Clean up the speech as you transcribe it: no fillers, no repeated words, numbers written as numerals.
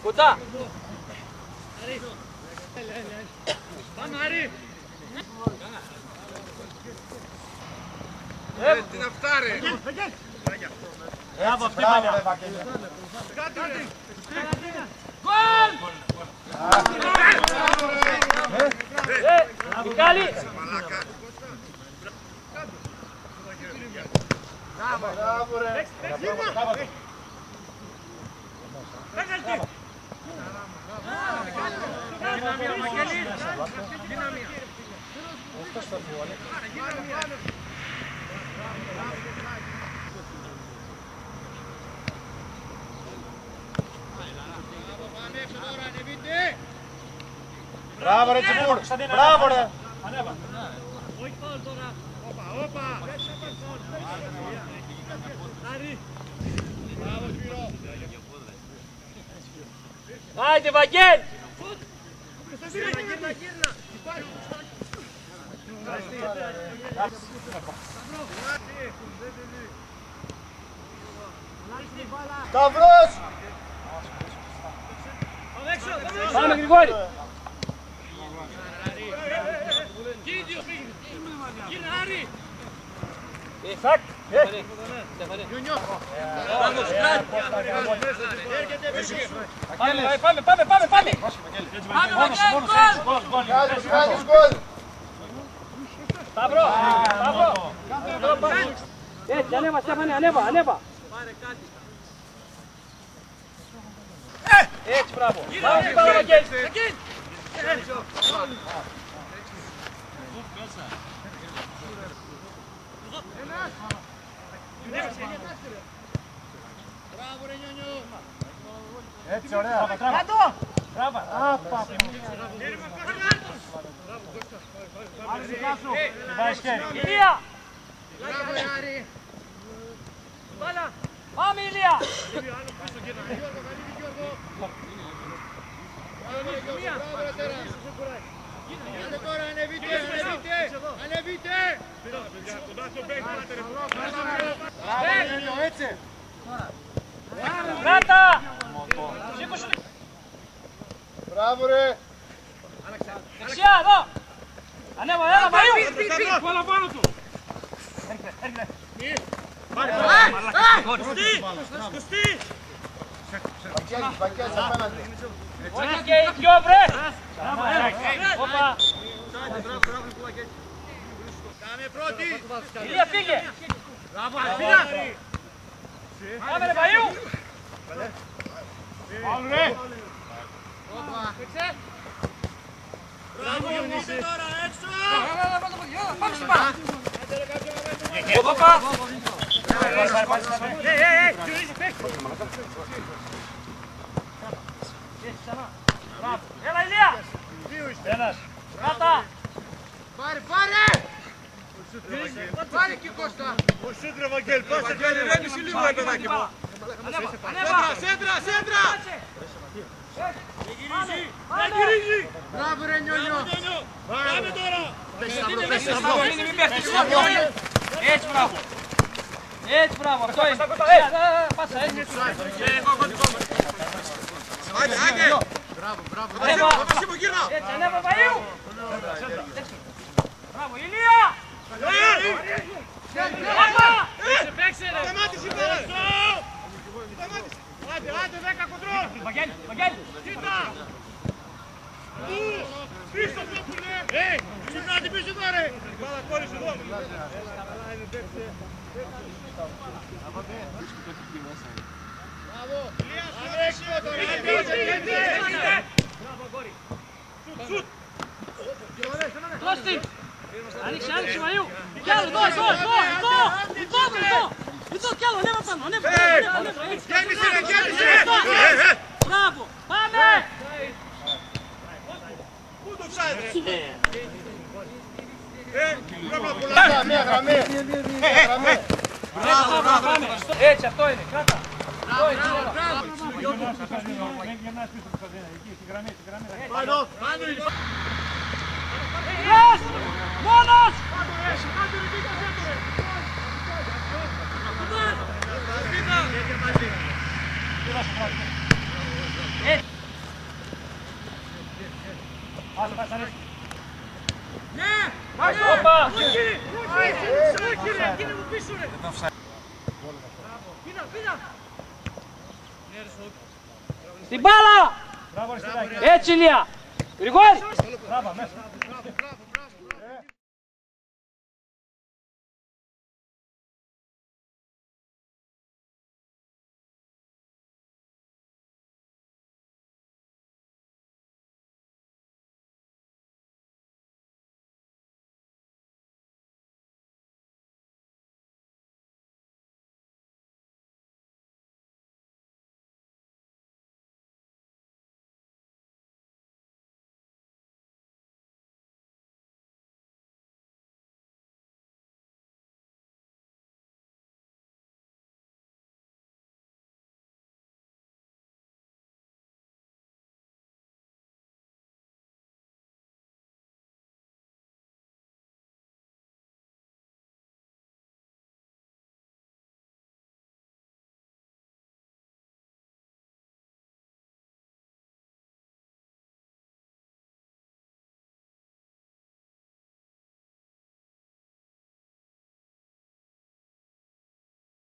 Κουτσά. Πάμε Άρη. Τι να φτάρει. Μπράβο αυτή μανιά. Γκολ! Μικάλη. Μπράβο ρε. Δυναμία Μαγγέλη. Δυναμία. Μπράβο ρε Τσιμούρ. Μπράβο ρε. Ανέβα. Όχι φάουλ τώρα. Όπα. Άρη. Μπράβο Σπύρο. Άιντε Βαγγέλ. Γύρνα. Σταυρός. Πάμε Γρηγόρη. Γύρνα Άρη. Σακ. Πάμε. Κάνεις γκολ. Σταυρό. Έτσι, ανέβα, Στέφανε, ανέβα. Έτσι, μπράβο. Πάμε, Βαγγέλη. Μπράβο ρε Νιόνιο. Έτσι ωραία. Μπράβο. Ηλία. Μπράβο ρε Άρη. Μπάλα. Πάμε Ηλία. Άντε τώρα, ανεβείτε! Έτσι. Κράτα. Μπράβο ρε. Δεξιά, εδώ. Ανέβα, έλα Μαΐου. Βάλα πάνω του. Κωστή! Βαγγέλης απέναντι. Όχι και οι δυο βρε. Όπα. Κάμε πρώτη! Ηλία φύγε. Μπράβο, Πάμε ρε Μαΐου. Πάμε ρε. Μπράβο, Γιονίσε τώρα, έξω! Όπα. Έλα Ηλία. Ένας. Κράτα. Πάρε! Πάρε και Κώστα! Ο Σέντρα Βαγγέλ, πάσε και ρέμισε λίγο ρε παιδάκι μου. Ανέβα. Σέντρα! Δεν γυρίζει! Μπράβο ρε Νιόνιο! Πάμε τώρα! Έτσι μπράβο. Έτσι μπράβο. Αυτό είναι. Πάσα έτσι. Άντε! Μπράβο! Ανέβα. Έτσι ανέβα Βαΐου. Μπράβο Ηλία. Παίξε ρε. Σταμάτησε η μπάλα! Άντε 10 κοντρόλ! Βαγγέλη. Κοίτα! Πίσω το που λέει! Συγνάτη πίσω τώρα ρε! Μπάλα κόλλησε εδώ! Μπράβο! Αλέξιο τώρα! Μπράβο κόρη! Σουτ! Δώσ' την. Άνοιξε Μαΐου. Κι άλλο, εδώ, κι άλλο, ανέβα πάνω, ανέβα. Γέμισε ρε, γέμισε! Μπράβο, πάμε. Πού το ψάχνετε? Πρέπει να πουλάτε. Μία γραμμή. Μπράβο, πάμε. Έτσι, αυτό είναι, κράτα. Πάνω. Μόνος. Έτσι. Όπα! Την μπάλα! Έτσι Ηλία! Γρηγόρη!